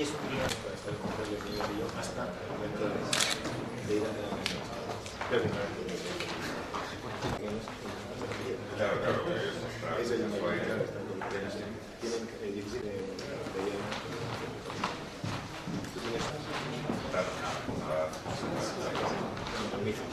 es un día para estar con el niño y yo hasta el momento de ir a la mesa. Creo que no es claro, es el mismo. Tienen que dirigir permiso.